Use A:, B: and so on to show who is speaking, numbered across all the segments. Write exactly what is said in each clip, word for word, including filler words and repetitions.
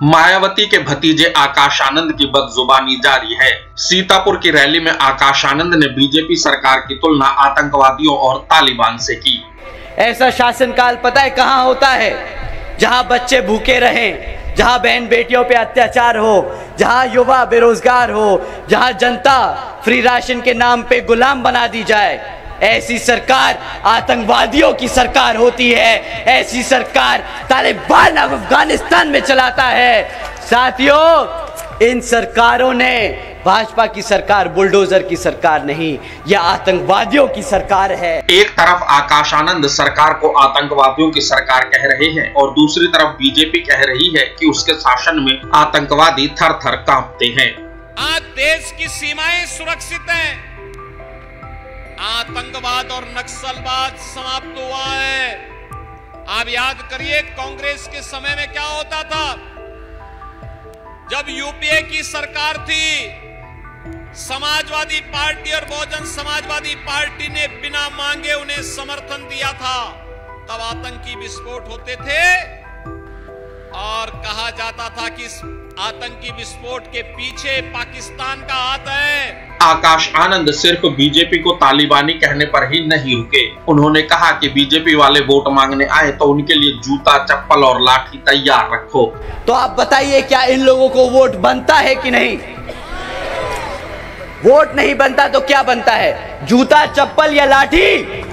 A: मायावती के भतीजे आकाश आनंद की बदजुबानी जारी है। सीतापुर की रैली में आकाश आनंद ने बीजेपी सरकार की तुलना आतंकवादियों और तालिबान से की।
B: ऐसा शासनकाल पता है कहां होता है? जहां बच्चे भूखे रहें, जहां बहन बेटियों पे अत्याचार हो, जहां युवा बेरोजगार हो, जहां जनता फ्री राशन के नाम पे गुलाम बना दी जाए। ऐसी सरकार आतंकवादियों की सरकार होती है। ऐसी सरकार तालिबान अफगानिस्तान में चलाता है। साथियों, इन सरकारों ने, भाजपा की सरकार बुलडोजर की सरकार नहीं, यह आतंकवादियों की सरकार है।
A: एक तरफ आकाश आनंद सरकार को आतंकवादियों की सरकार कह रहे हैं और दूसरी तरफ बीजेपी कह रही है कि उसके शासन में आतंकवादी थर थर कांपते हैं।
C: आज देश की सीमाएं सुरक्षित हैं, आतंकवाद और नक्सलवाद समाप्त हुआ है। आप याद करिए कांग्रेस के समय में क्या होता था। जब यूपीए की सरकार थी, समाजवादी पार्टी और बहुजन समाजवादी पार्टी ने बिना मांगे उन्हें समर्थन दिया था। तब आतंकी विस्फोट होते थे और कहा जाता था कि इस आतंकी विस्फोट के पीछे पाकिस्तान का हाथ है।
A: आकाश आनंद सिर्फ बीजेपी को तालिबानी कहने पर ही नहीं रुके। उन्होंने कहा कि बीजेपी वाले वोट मांगने आए तो उनके लिए जूता, चप्पल और लाठी तैयार रखो।
B: तो आप बताइए, क्या इन लोगों को वोट बनता है कि नहीं? वोट नहीं बनता तो क्या बनता है? जूता, चप्पल या लाठी?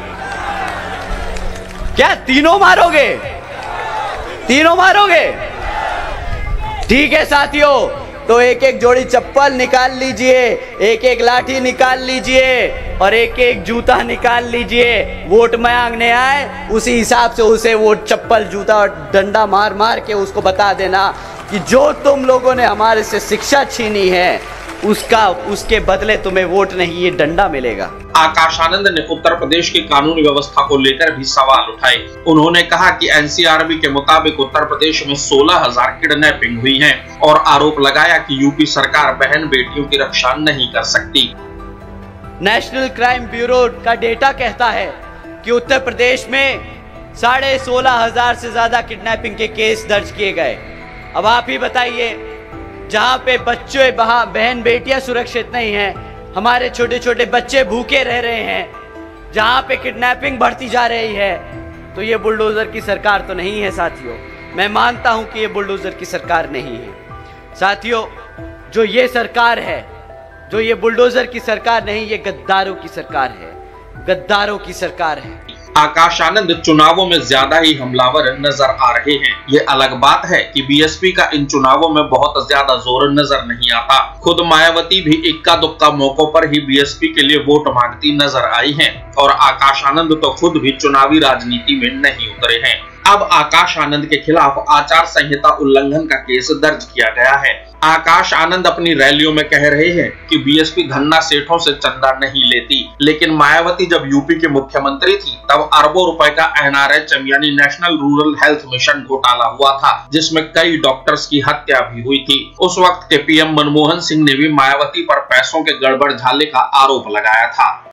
B: क्या तीनों मारोगे? तीनों मारोगे? ठीक है साथियों, तो एक एक जोड़ी चप्पल निकाल लीजिए, एक एक लाठी निकाल लीजिए और एक एक जूता निकाल लीजिए। वोट मांगने आए उसी हिसाब से उसे वो चप्पल, जूता और डंडा मार मार के उसको बता देना कि जो तुम लोगों ने हमारे से शिक्षा छीनी है उसका उसके बदले तुम्हें वोट नहीं, ये डंडा मिलेगा।
A: आकाश आनंद ने उत्तर प्रदेश की कानून व्यवस्था को लेकर भी सवाल उठाए। उन्होंने कहा कि एनसीआरबी के मुताबिक उत्तर प्रदेश में सोलह हजार किडनैपिंग हुई हैं और आरोप लगाया कि यूपी सरकार बहन बेटियों की रक्षा नहीं कर सकती।
B: नेशनल क्राइम ब्यूरो का डेटा कहता है कि उत्तर प्रदेश में साढ़े सोलह हजार से ज्यादा किडनैपिंग के केस दर्ज किए गए। अब आप ही बताइए, जहाँ पे बच्चे, बहन बेटियां सुरक्षित नहीं हैं, हमारे छोटे छोटे बच्चे भूखे रह रहे हैं, जहाँ पे किडनैपिंग बढ़ती जा रही है, तो ये बुलडोजर की सरकार तो नहीं है साथियों। मैं मानता हूँ कि ये बुलडोजर की सरकार नहीं है साथियों। जो ये सरकार है, जो ये बुलडोजर की सरकार नहीं, ये गद्दारों की सरकार है, गद्दारों की सरकार है।
A: आकाश आनंद चुनावों में ज्यादा ही हमलावर नजर आ रहे हैं। ये अलग बात है कि बीएसपी का इन चुनावों में बहुत ज्यादा जोर नजर नहीं आता। खुद मायावती भी इक्का दुक्का मौकों पर ही बीएसपी के लिए वोट मांगती नजर आई हैं और आकाश आनंद तो खुद भी चुनावी राजनीति में नहीं उतरे हैं। अब आकाश आनंद के खिलाफ आचार संहिता उल्लंघन का केस दर्ज किया गया है। आकाश आनंद अपनी रैलियों में कह रहे हैं कि बीएसपी धन्ना सेठों से चंदा नहीं लेती, लेकिन मायावती जब यूपी के मुख्यमंत्री थी तब अरबों रुपए का एनआरएच यानी नेशनल रूरल हेल्थ मिशन घोटाला हुआ था, जिसमें कई डॉक्टर्स की हत्या भी हुई थी। उस वक्त के पीएम मनमोहन सिंह ने भी मायावती पर पैसों के गड़बड़ झाले का आरोप लगाया था।